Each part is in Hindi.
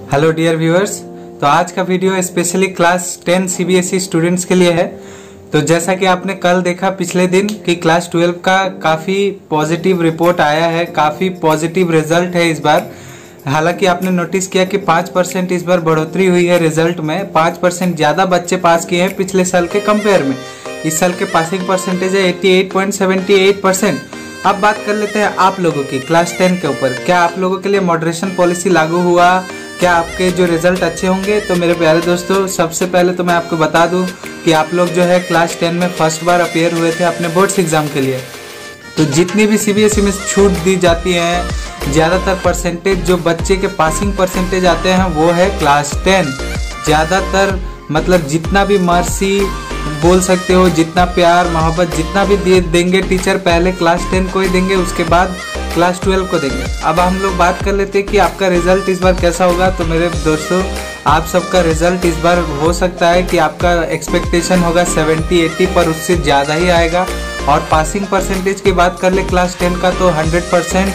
Hello dear viewers. तो आज का video specially class 10 CBSE students के लिए है। तो जैसा कि आपने कल देखा पिछले दिन कि क्लास 12 का काफ़ी पॉजिटिव रिपोर्ट आया है, काफ़ी पॉजिटिव रिजल्ट है इस बार। हालांकि आपने नोटिस किया कि 5% इस बार बढ़ोतरी हुई है रिजल्ट में। 5% ज़्यादा बच्चे पास किए हैं पिछले साल के कंपेयर में। इस साल के पासिंग परसेंटेज है 88.78%। अब बात कर लेते हैं आप लोगों की क्लास 10 के ऊपर। क्या आप लोगों के लिए मॉडरेशन पॉलिसी लागू हुआ? क्या आपके जो रिजल्ट अच्छे होंगे? तो मेरे प्यारे दोस्तों, सबसे पहले तो मैं आपको बता दूं कि आप लोग जो है क्लास 10 में फर्स्ट बार अपीयर हुए थे अपने बोर्ड्स एग्जाम के लिए। तो जितनी भी सीबीएसई में छूट दी जाती है, ज़्यादातर परसेंटेज जो बच्चे के पासिंग परसेंटेज आते हैं वो है क्लास 10। ज़्यादातर मतलब जितना भी मर्सी बोल सकते हो, जितना प्यार मोहब्बत जितना भी देंगे टीचर, पहले क्लास 10 को ही देंगे, उसके बाद क्लास 12 को देंगे। अब हम लोग बात कर लेते हैं कि आपका रिजल्ट इस बार कैसा होगा। तो मेरे दोस्तों, आप सबका रिजल्ट इस बार हो सकता है कि आपका एक्सपेक्टेशन होगा 70-80 पर उससे ज़्यादा ही आएगा। और पासिंग परसेंटेज की बात कर ले क्लास 10 का तो 100%,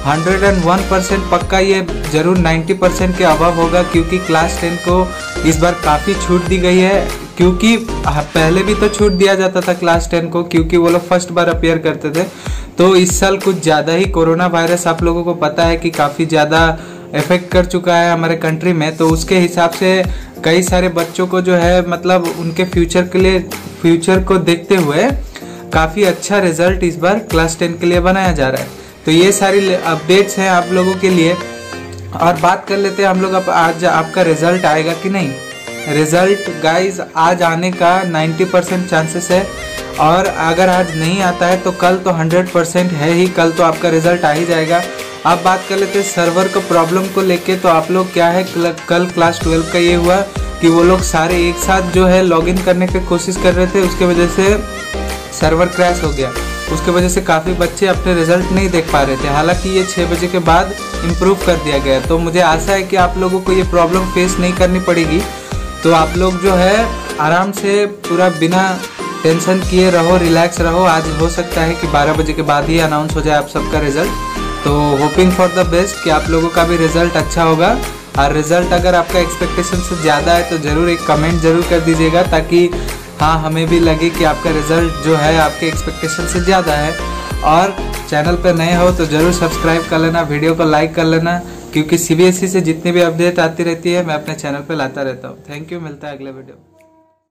101% पक्का ये जरूर 90% के अबव होगा, क्योंकि क्लास 10 को इस बार काफ़ी छूट दी गई है। क्योंकि पहले भी तो छूट दिया जाता था क्लास 10 को, क्योंकि वो लोग फर्स्ट बार अपीयर करते थे। तो इस साल कुछ ज़्यादा ही कोरोना वायरस आप लोगों को पता है कि काफ़ी ज़्यादा इफेक्ट कर चुका है हमारे कंट्री में। तो उसके हिसाब से कई सारे बच्चों को जो है मतलब उनके फ्यूचर को देखते हुए काफ़ी अच्छा रिजल्ट इस बार क्लास 10 के लिए बनाया जा रहा है। तो ये सारी अपडेट्स हैं आप लोगों के लिए। और बात कर लेते हैं हम लोग अब आज आपका रिजल्ट आएगा कि नहीं। रिजल्ट गाइज आज आने का 90% चांसेस है, और अगर आज नहीं आता है तो कल तो 100% है ही, कल तो आपका रिजल्ट आ ही जाएगा। अब बात कर लेते हैं सर्वर को प्रॉब्लम को लेके। तो आप लोग क्या है, कल क्लास 12 का ये हुआ कि वो लोग सारे एक साथ जो है लॉगिन करने की कोशिश कर रहे थे, उसके वजह से सर्वर क्रैश हो गया। उसके वजह से काफ़ी बच्चे अपने रिजल्ट नहीं देख पा रहे थे। हालांकि ये 6 बजे के बाद इम्प्रूव कर दिया गया। तो मुझे आशा है कि आप लोगों को ये प्रॉब्लम फेस नहीं करनी पड़ेगी। तो आप लोग जो है आराम से पूरा बिना टेंशन किए रहो, रिलैक्स रहो। आज हो सकता है कि 12 बजे के बाद ही अनाउंस हो जाए आप सबका रिजल्ट। तो होपिंग फॉर द बेस्ट कि आप लोगों का भी रिजल्ट अच्छा होगा। और रिजल्ट अगर आपका एक्सपेक्टेशन से ज़्यादा है तो ज़रूर एक कमेंट ज़रूर कर दीजिएगा, ताकि हाँ हमें भी लगे कि आपका रिजल्ट जो है आपके एक्सपेक्टेशन से ज़्यादा है। और चैनल पर नए हो तो ज़रूर सब्सक्राइब कर लेना, वीडियो को लाइक कर लेना, क्योंकि सीबीएसई से जितनी भी अपडेट आती रहती है मैं अपने चैनल पर लाता रहता हूँ। थैंक यू, मिलता है अगले वीडियो।